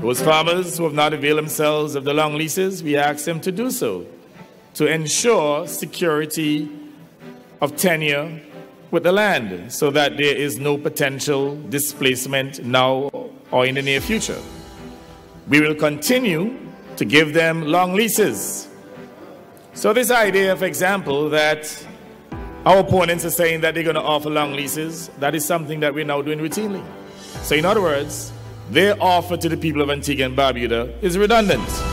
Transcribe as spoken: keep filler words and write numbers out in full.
Those farmers who have not availed themselves of the long leases, we ask them to do so, to ensure security of tenure with the land so that there is no potential displacement now or in the near future. We will continue to give them long leases. So this idea, for example, that our opponents are saying that they're going to offer long leases, that is something that we're now doing routinely. So in other words, their offer to the people of Antigua and Barbuda is redundant.